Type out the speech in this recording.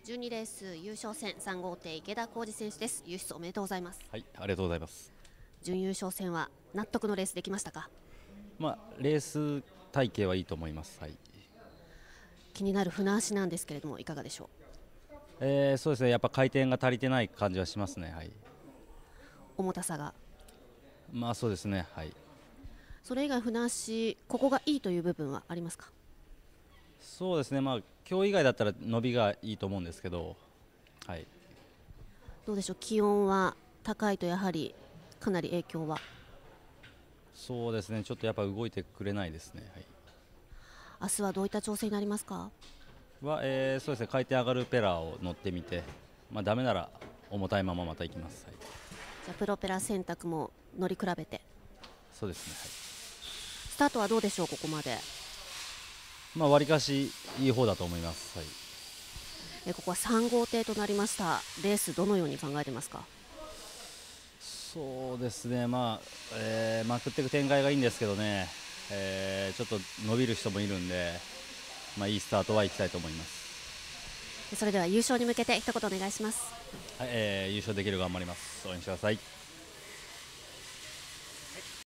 12レース優勝戦3号艇池田浩二選手です。優出おめでとうございます。 はい、ありがとうございます。 準優勝戦は納得のレースできましたか？ レース体系はいいと思います。はい。 気になる船足なんですけれどもいかがでしょそうですね、やっぱ回転が足りてない感じはしますね。はい。 う？重たさが。 そうですね。はい。 それ以外船足ここがいいという部分はありますか？ そうですね、今日以外だったら伸びがいいと思うんですけど、はい。 どうでしょう、気温は高いとやはりかなり影響は？ そうですね、ちょっとやっぱ動いてくれないですね。はい。 明日はどういった調整になりますか？ そうですね、回転上がるペラを乗ってみて、ダメなら重たいまままた行きます。はい。 じゃあプロペラ選択も乗り比べて。 そうですね。 スタートはどうでしょう？ここまではい。わりかしいい方だと思います。はい。 ここは3号艇となりました。レースどのように考えてますか？ そうですね、まくっていく展開がいいんですけどね、ちょっと伸びる人もいるんで、いいスタートはいきたいと思います。 それでは優勝に向けて一言お願いします。 はい、優勝できる頑張ります。応援してください。